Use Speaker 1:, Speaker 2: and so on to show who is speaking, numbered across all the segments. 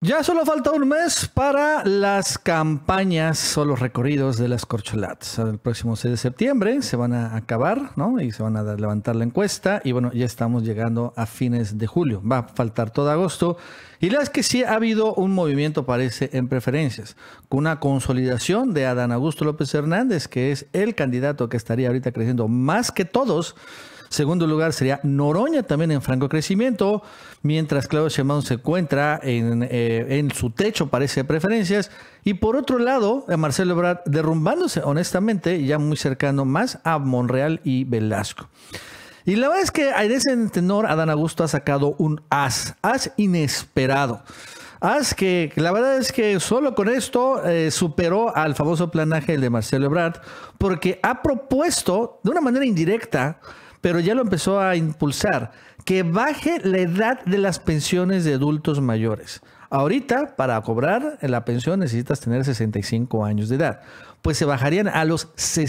Speaker 1: Ya solo falta un mes para las campañas o los recorridos de las corcholatas. El próximo 6 de septiembre se van a acabar, ¿no? Y se van a levantar la encuesta. Y bueno, ya estamos llegando a fines de julio. Va a faltar todo agosto. Y la verdad es que sí ha habido un movimiento, parece, en preferencias, con una consolidación de Adán Augusto López Hernández, que es el candidato que estaría ahorita creciendo más que todos. Segundo lugar sería Noroña, también en franco crecimiento, mientras Claudia Sheinbaum se encuentra en su techo, parece, de preferencias. Y por otro lado, Marcelo Ebrard derrumbándose, honestamente, ya muy cercano más a Monreal y Velasco. Y la verdad es que en ese tenor, Adán Augusto ha sacado un as inesperado. As que la verdad es que solo con esto superó al famoso Plan Ángel de Marcelo Ebrard, porque ha propuesto de una manera indirecta, pero ya lo empezó a impulsar, que baje la edad de las pensiones de adultos mayores. Ahorita, para cobrar la pensión necesitas tener 65 años de edad. Pues se bajarían a los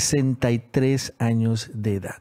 Speaker 1: 63 años de edad.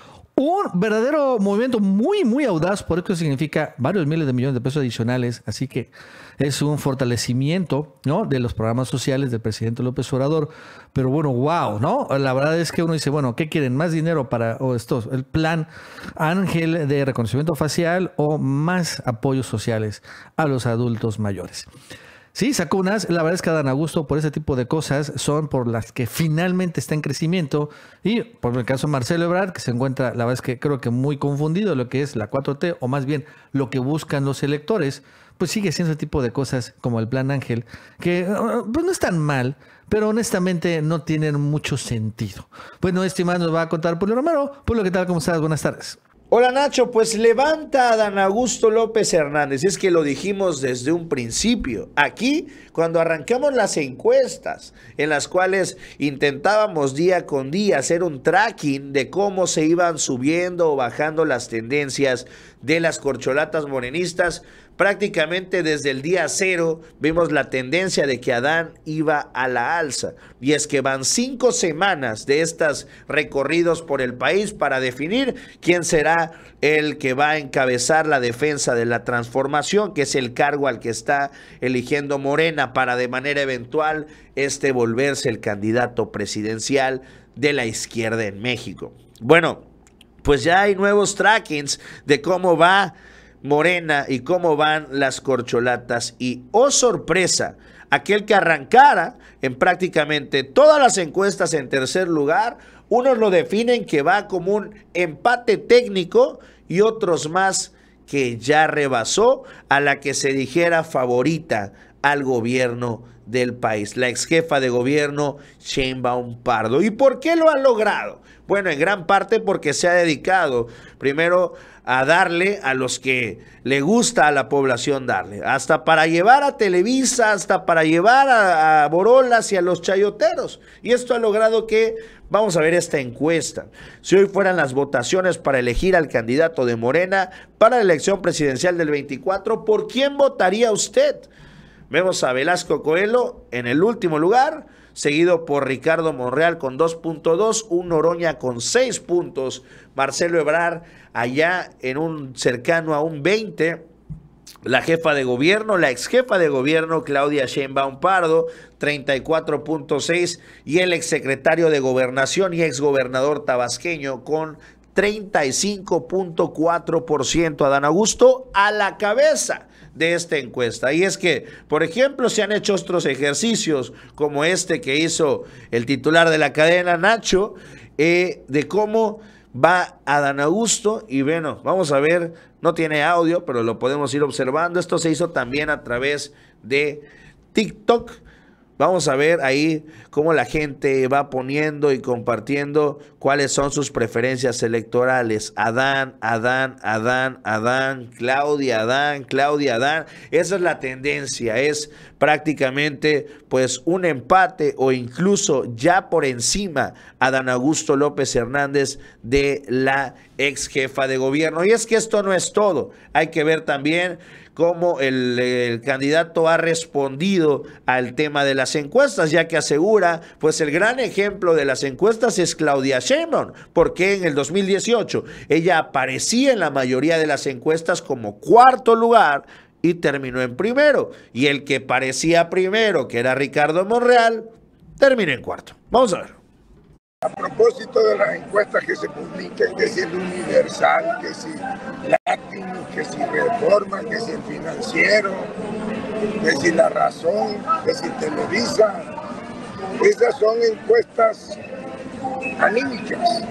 Speaker 1: Un verdadero movimiento muy, muy audaz, por eso significa varios miles de millones de pesos adicionales. Así que es un fortalecimiento, ¿no?, de los programas sociales del presidente López Obrador. Pero bueno, wow, ¿no? La verdad es que uno dice, bueno, ¿qué quieren? ¿Más dinero para el plan Ángel de reconocimiento facial o más apoyos sociales a los adultos mayores? Sí, sacó unas. La verdad es que Adán Augusto, por ese tipo de cosas, son por las que finalmente está en crecimiento. Y por el caso de Marcelo Ebrard, que se encuentra, la verdad es que creo que muy confundido lo que es la 4T, o más bien lo que buscan los electores, pues sigue siendo ese tipo de cosas como el Plan Ángel, que pues no es tan mal, pero honestamente no tienen mucho sentido. Bueno, estimado, nos va a contar Pulio Romero. Pulio, ¿qué tal? ¿Cómo estás? Buenas tardes.
Speaker 2: Hola Nacho, pues levanta a Adán Augusto López Hernández. Es que lo dijimos desde un principio. Aquí, cuando arrancamos las encuestas, en las cuales intentábamos día con día hacer un tracking de cómo se iban subiendo o bajando las tendencias de las corcholatas morenistas, prácticamente desde el día cero vimos la tendencia de que Adán iba a la alza. Y es que van 5 semanas de estos recorridos por el país para definir quién será el que va a encabezar la defensa de la transformación, que es el cargo al que está eligiendo Morena para de manera eventual volverse el candidato presidencial de la izquierda en México. Bueno, pues ya hay nuevos trackings de cómo va Morena y cómo van las corcholatas. Y oh sorpresa, aquel que arrancara en prácticamente todas las encuestas en tercer lugar, unos lo definen que va como un empate técnico y otros más que ya rebasó a la que se dijera favorita al gobierno del país, la ex jefa de gobierno Sheinbaum Pardo. ¿Y por qué lo ha logrado? Bueno, en gran parte porque se ha dedicado primero a darle a los que le gusta a la población darle, hasta para llevar a Televisa, hasta para llevar a Borolas y a los chayoteros. Y esto ha logrado que, vamos a ver esta encuesta, si hoy fueran las votaciones para elegir al candidato de Morena para la elección presidencial del 24, ¿por quién votaría usted? Vemos a Velasco Coelho en el último lugar, seguido por Ricardo Monreal con 2.2, un Noroña con 6 puntos, Marcelo Ebrard allá en un cercano a un 20, la jefa de gobierno, la ex jefa de gobierno Claudia Sheinbaum Pardo, 34.6, y el exsecretario de Gobernación y exgobernador tabasqueño con 35.4%, Adán Augusto a la cabeza de esta encuesta. Y es que, por ejemplo, se han hecho otros ejercicios como este que hizo el titular de la cadena, Nacho, de cómo va Adán Augusto. Y bueno, vamos a ver, no tiene audio, pero lo podemos ir observando. Esto se hizo también a través de TikTok. Vamos a ver ahí cómo la gente va poniendo y compartiendo cuáles son sus preferencias electorales. Adán, Adán, Adán, Adán, Claudia, Adán, Claudia, Adán. Esa es la tendencia, es prácticamente pues un empate o incluso ya por encima Adán Augusto López Hernández de la ex jefa de gobierno. Y es que esto no es todo, hay que ver también cómo el candidato ha respondido al tema de las encuestas, ya que asegura, pues el gran ejemplo de las encuestas es Claudia Sheinbaum, porque en el 2018 ella aparecía en la mayoría de las encuestas como cuarto lugar y terminó en primero. Y el que parecía primero, que era Ricardo Monreal, terminó en cuarto. Vamos a ver.
Speaker 3: A propósito de las encuestas que se publican, que si el Universal, que si Latino, que si Reforma, que si el Financiero, que si La Razón, que si Televisa, esas son encuestas anímicas.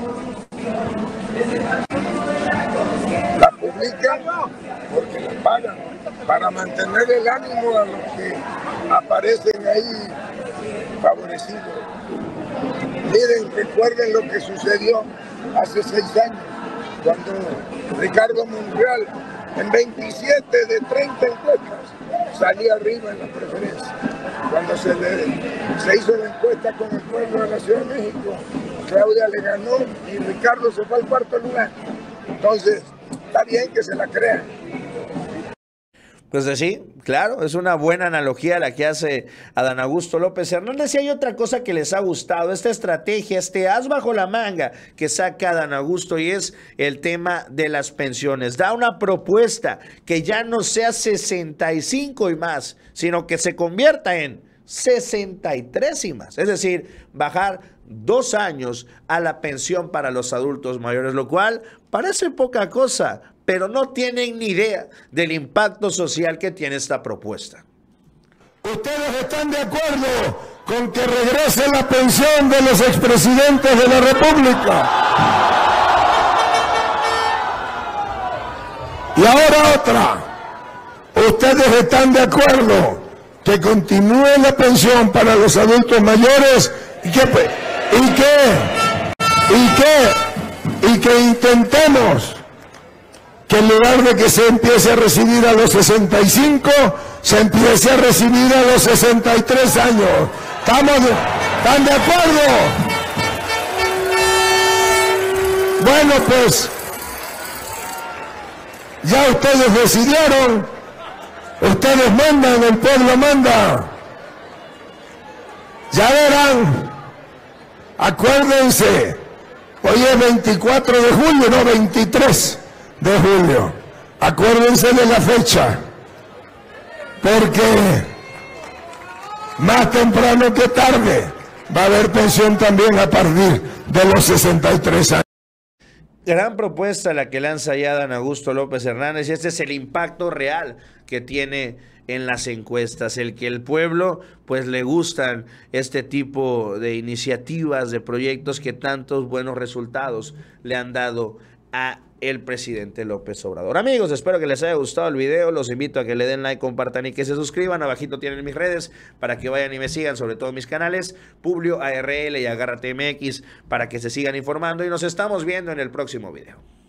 Speaker 3: Las publican porque las pagan para mantener el ánimo a los que aparecen ahí favorecidos. Miren, recuerden lo que sucedió hace 6 años, cuando Ricardo Monreal, en 27 de 30 encuestas, salía arriba en las preferencias. Cuando se hizo la encuesta con el pueblo de la Ciudad de México, Claudia le ganó y Ricardo se fue al cuarto lugar. Entonces, está bien que se la crean.
Speaker 2: Pues sí, claro, es una buena analogía la que hace Adán Augusto López Hernández. Y hay otra cosa que les ha gustado, esta estrategia, este as bajo la manga que saca Adán Augusto, y es el tema de las pensiones. Da una propuesta que ya no sea 65 y más, sino que se convierta en 63 y más. Es decir, bajar 2 años a la pensión para los adultos mayores, lo cual parece poca cosa, pero no tienen ni idea del impacto social que tiene esta propuesta.
Speaker 4: ¿Ustedes están de acuerdo con que regrese la pensión de los expresidentes de la República? Y ahora otra. ¿Ustedes están de acuerdo que continúe la pensión para los adultos mayores y que intentemos que en lugar de que se empiece a recibir a los 65, se empiece a recibir a los 63 años? ¿Están de acuerdo? Bueno, pues, ya ustedes decidieron, ustedes mandan, el pueblo manda. Ya verán, acuérdense, hoy es 24 de julio, no 23 de julio. Acuérdense de la fecha, porque más temprano que tarde va a haber pensión también a partir de los 63 años.
Speaker 2: Gran propuesta la que lanza ya Adán Augusto López Hernández, y este es el impacto real que tiene en las encuestas, el que el pueblo pues le gustan este tipo de iniciativas, de proyectos que tantos buenos resultados le han dado a el presidente López Obrador. Amigos, espero que les haya gustado el video, los invito a que le den like, compartan y que se suscriban. Abajito tienen mis redes para que vayan y me sigan, sobre todo mis canales, Publio ARL y Agárrate MX, para que se sigan informando, y nos estamos viendo en el próximo video.